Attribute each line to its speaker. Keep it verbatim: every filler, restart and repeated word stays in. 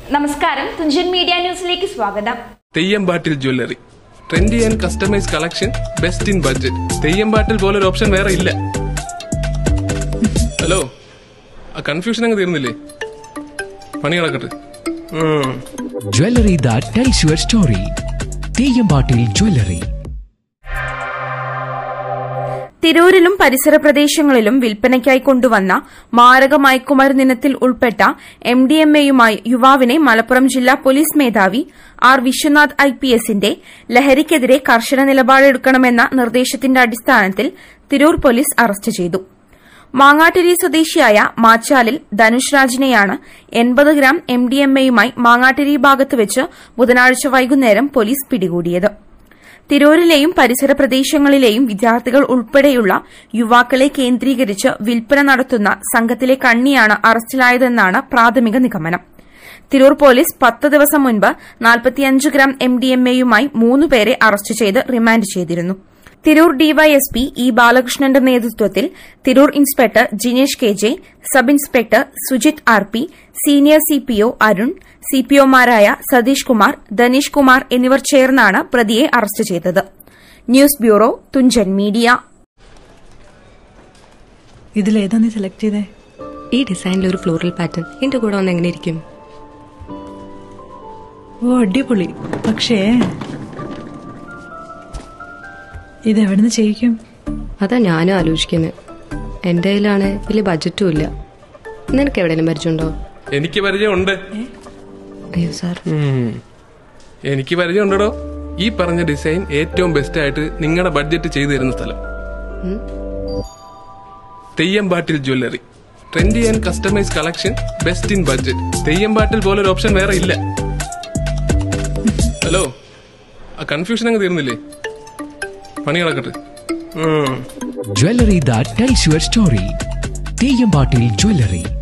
Speaker 1: നമസ്കാരം, തുഞ്ചൻ മീഡിയ ന്യൂസിലേക്ക് സ്വാഗതം.
Speaker 2: Theyyampattil jewellery, trendy and customise collection, best in budget. Theyyampattil പോലൊരു ഓപ്ഷൻ വേറെ ഇല്ല. ഹലോ, ആ കൺഫ്യൂഷൻ അങ്ങ് തീർന്നില്ലേ? പണി നടക്കട്ടെ.
Speaker 3: Jewelry that tells your story. Theyyampattil jewellery.
Speaker 1: തിരൂരിലും പരിസര പ്രദേശങ്ങളിലും വിൽപ്പനയ്ക്കായി കൊണ്ടുവന്ന മാരക മയക്കുമരുന്നിനത്തിൽ ഉൾപ്പെട്ട എം ഡി എം എയുമായി യുവാവിനെ മലപ്പുറം ജില്ലാ പോലീസ് മേധാവി ആർ വിശ്വനാഥ് ഐ പി എസിന്റെ ലഹരിക്കെതിരെ കർശന നിലപാടെടുക്കണമെന്ന നിർദ്ദേശത്തിന്റെ അടിസ്ഥാനത്തിൽ തിരൂർ പോലീസ് അറസ്റ്റ് ചെയ്തു. മാങ്ങാട്ടിരി സ്വദേശിയായ മാച്ചാലിൽ ധനുഷ് രാജിനെയാണ് എൺപത് ഗ്രാം എം ഡി എം എയുമായി മാങ്ങാട്ടിരി ഭാഗത്ത് വെച്ച് ബുധനാഴ്ച വൈകുന്നേരം പോലീസ് പിടികൂടിയത്. തിരൂരിലെയും പരിസര പ്രദേശങ്ങളിലെയും വിദ്യാർത്ഥികൾ ഉൾപ്പെടെയുള്ള യുവാക്കളെ കേന്ദ്രീകരിച്ച് വിൽപ്പന നടത്തുന്ന സംഘത്തിലെ കണ്ണിയാണ് അറസ്റ്റിലായതെന്നാണ് പ്രാഥമിക നിഗമനം. തിരൂർ പോലീസ് പത്ത് ദിവസം മുൻപ് നാൽപ്പത്തിയഞ്ച് ഗ്രാം എം ഡി എം എയുമായി മൂന്നുപേരെ അറസ്റ്റ് ചെയ്ത് റിമാൻഡ് ചെയ്തിരുന്നു. തിരൂർ ഡിവൈഎസ്പി ഇ ബാലകൃഷ്ണന്റെ നേതൃത്വത്തിൽ Tirur inspector Jinesh K J, sub inspector Sujith R P, senior CPO Arun, സിപിഒമാരായ സതീഷ് കുമാർ, ധനീഷ് കുമാർ എന്നിവർ ചേർന്നാണ് പ്രതിയെ അറസ്റ്റ് ചെയ്തത്. News bureau, Thunchan media.
Speaker 4: ഇതിലേതാ നീ സെലക്ട് ചെയ്തേ?
Speaker 5: ഈ ഡിസൈനിൽ ഒരു ഫ്ലോറൽ പാറ്റേൺ എന്റെ കൂടെ വന്ന് എങ്ങനെ ഇരിക്കും?
Speaker 4: ഓ, അടിപൊളി. പക്ഷേ ഇതെവിടുന്ന് ചെയ്യിക്കും?
Speaker 5: അതാ ഞാനും ആലോചിക്കുന്നത്. എന്റെ കയ്യിലാണ് വലിയ ബഡ്ജറ്റും ഇല്ല. നിനക്ക് എവിടെയെങ്കിലും പരിചയമുണ്ടോ?
Speaker 2: എനിക്ക് പരിചയമുണ്ട്.
Speaker 5: അയ്യോ സാർ,
Speaker 2: എനിക്ക് പരിചയമുണ്ടോ. ഈ പറഞ്ഞ ഡിസൈൻ ഏറ്റവും ബെസ്റ്റ് ആയിട്ട് നിങ്ങളുടെ ബഡ്ജറ്റ് ചെയ്തു തരുന്ന സ്ഥലം Theyyampattil jewellery, trendy and customise collection, best in budget. Theyyampattil പോലൊരു ഓപ്ഷൻ വേറെ ഇല്ല. ഹലോ, ആ കൺഫ്യൂഷൻ അങ്ങ് തീർന്നില്ലേ? പണി നടക്കട്ടെ.
Speaker 3: Jewelry that tells your story. Theyyampattil jewellery.